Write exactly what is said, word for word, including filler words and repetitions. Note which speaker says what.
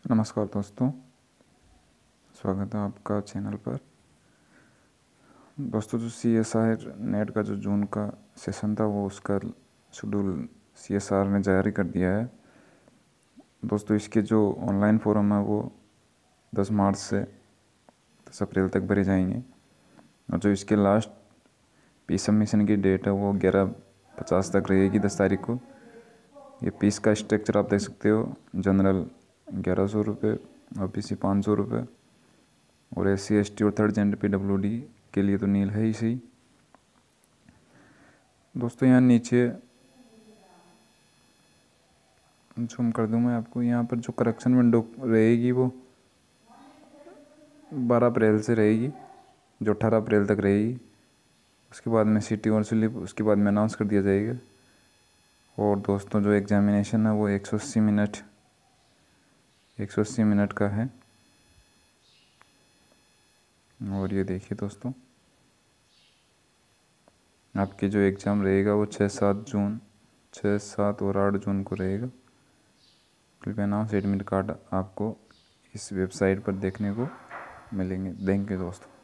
Speaker 1: नमस्कार दोस्तों, स्वागत है आपका चैनल पर। दोस्तों, जो सी एस आर नेट का जो जून का सेशन था वो उसका शेड्यूल सी एस आर ने जारी कर दिया है। दोस्तों, इसके जो ऑनलाइन फॉर्म है वो दस मार्च से दस अप्रैल तक भरे जाएंगे और जो इसके लास्ट फीस सबमिशन की डेट है वो ग्यारह पचास तक रहेगी, दस तारीख को। ये फीस का स्ट्रक्चर आप देख सकते हो। जनरल ग्यारह सौ रुपये, ओ बी सी पाँच सौ रुपये और एस सी एस टी और third gender P W D के लिए तो नील है ही सही। दोस्तों, यहाँ नीचे जूम कर दूँ मैं आपको। यहाँ पर जो करेक्शन विंडो रहेगी वो बारह अप्रैल से रहेगी, जो अठारह अप्रैल तक रहेगी। उसके बाद में सिटी और स्लिप उसके बाद में अनाउंस कर दिया जाएगा। और दोस्तों, जो एग्जामिनेशन है वो एक सौ अस्सी मिनट एक सौ अस्सी मिनट का है। और ये देखिए दोस्तों, आपके जो एग्ज़ाम रहेगा वो छः सात जून छः सात और आठ जून को रहेगा। कृपया नाम से एडमिट कार्ड आपको इस वेबसाइट पर देखने को मिलेंगे। देंगे दोस्तों।